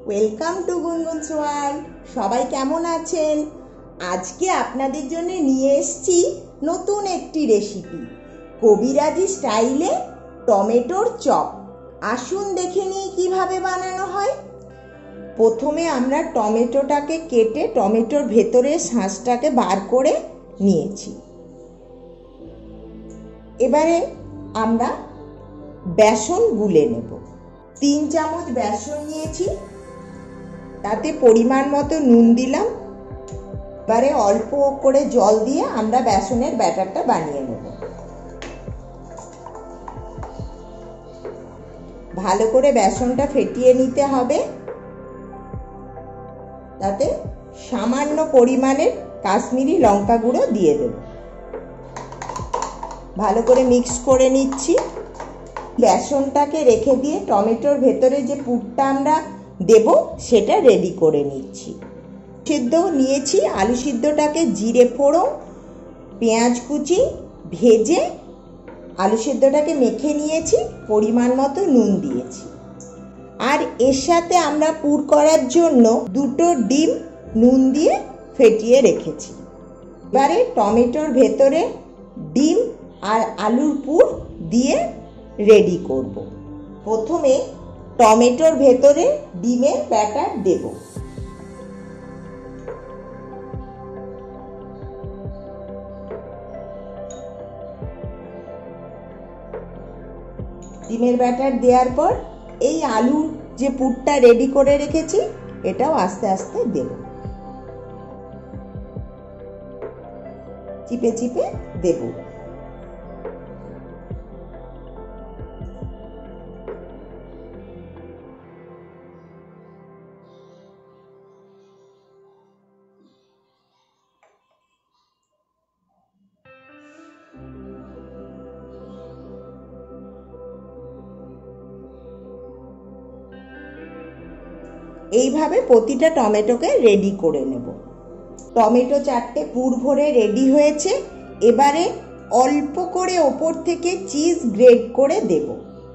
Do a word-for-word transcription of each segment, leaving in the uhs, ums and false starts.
Welcome to গুনগুনস world. সবাই কেমন আছেন? আজকে আপনাদের জন্য নিয়ে এসেছি নতুন একটি রেসিপি, কবিরাজি স্টাইলে টমেটোর চপ। আসুন দেখে নিই কিভাবে বানানো হয়। প্রথমে আমরা টমেটোটাকে কেটে টমেটোর ভেতরের শাঁসটাকে বার করে নিয়েছি। এবারে আমরা বেসন গুলে নেব। তিন চামচ বেসন নিয়েছি, তাতে পরিমাণ মতো নুন দিলাম। এবারে অল্প করে জল দিয়ে আমরা বেসনের ব্যাটারটা বানিয়ে নেব। ভালো করে বেসনটা ফেটিয়ে নিতে হবে। তাতে সামান্য পরিমাণের কাশ্মীরি লঙ্কা গুঁড়ো দিয়ে দেব। ভালো করে মিক্স করে নিচ্ছি। বেসনটাকে রেখে দিয়ে টমেটোর ভেতরে যে পুরটা আমরা দেব সেটা রেডি করে নিচ্ছি। সিদ্ধ নিয়েছি, আলু সিদ্ধটাকে জিরে ফোড়ন পেঁয়াজ কুচি ভেজে আলু সিদ্ধটাকে মেখে নিয়েছি, পরিমাণ মতো নুন দিয়েছি। আর এর সাথে আমরা পুর করার জন্য দুটো ডিম নুন দিয়ে ফেটিয়ে রেখেছি। এবারে টমেটোর ভেতরে ডিম আর আলুর পুর দিয়ে রেডি করব। প্রথমে টমেটোর ভেতরে ডিমের ব্যাটার দেব। ডিমের ব্যাটার দেওয়ার পর এই আলুর যে পুরটা রেডি করে রেখেছি এটাও আস্তে আস্তে দেব। চিপে চিপে দেব। এইভাবে প্রতিটা টমেটোকে রেডি করে নেব। টমেটো চারটে পুর ভরে রেডি হয়েছে। এবারে অল্প করে ওপর থেকে চিজ গ্রেট করে দেব।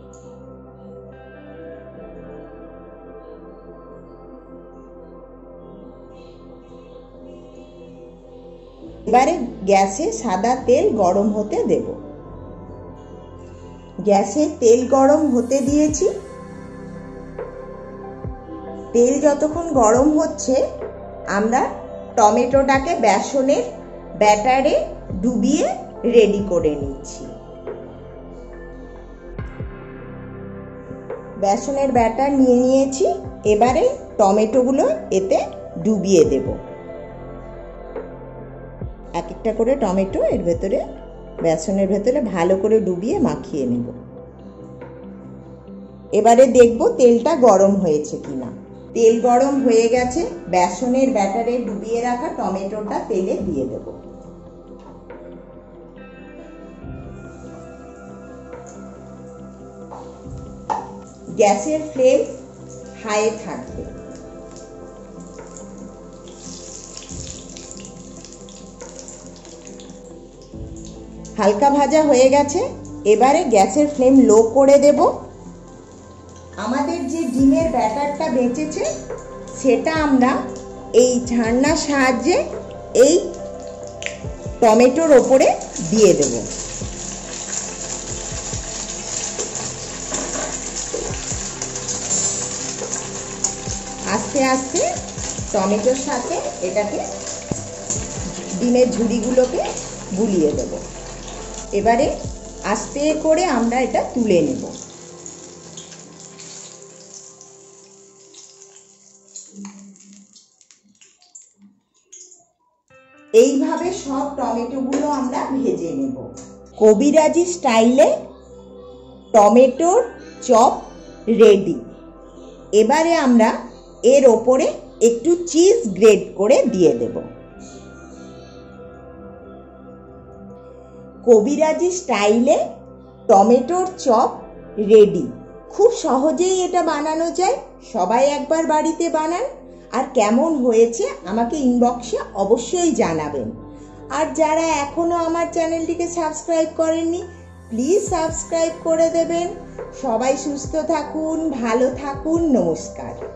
এবারে গ্যাসে সাদা তেল গরম হতে দেব। গ্যাসে তেল গরম হতে দিয়েছি। তেল যতক্ষণ গরম হচ্ছে আমরা টমেটোটাকে বেসনের ব্যাটারে ডুবিয়ে রেডি করে নিচ্ছি। বেসনের ব্যাটার নিয়ে নিয়েছি। এবারে টমেটোগুলো এতে ডুবিয়ে দেব। এক একটা করে টমেটো এর ভেতরে বেসনের ভেতরে ভালো করে ডুবিয়ে মাখিয়ে নেব। এবারে দেখব তেলটা গরম হয়েছে কিনা। তেল গরম হয়ে গেছে। বেসনের ব্যাটারে ডুবিয়ে রাখা টমেটোটা তেলে দিয়ে দেব। গ্যাসের ফ্লেম হাই থাকবে। হালকা ভাজা হয়ে গেছে। এবারে গ্যাসের ফ্লেম লো করে দেব। আমাদের যে ডিমের ব্যাটারটা বেঁচেছে সেটা আমরা এই ঝান্নার সাহায্যে এই টমেটোর ওপরে দিয়ে দেব। আস্তে আস্তে টমেটোর সাথে এটাকে ডিমের ঝুড়িগুলোকে গুলিয়ে দেব। এবারে আস্তে করে আমরা এটা তুলে নেব। এইভাবে সব টমেটোগুলো আমরা ভেজে নেব। কবিরাজি স্টাইলে টমেটোর চপ রেডি। এবারে আমরা এর ওপরে একটু চিজ গ্রেট করে দিয়ে দেব। কবিরাজি স্টাইলে টমেটোর চপ রেডি। খুব সহজেই এটা বানানো যায়। সবাই একবার বাড়িতে বানান। আর কেমন হয়েছে আমাকে ইনবক্সে অবশ্যই জানাবেন। আর যারা এখনো আমার চ্যানেলটিকে সাবস্ক্রাইব করেননি প্লিজ সাবস্ক্রাইব করে দেবেন। সবাই সুস্থ থাকুন, ভালো থাকুন। নমস্কার।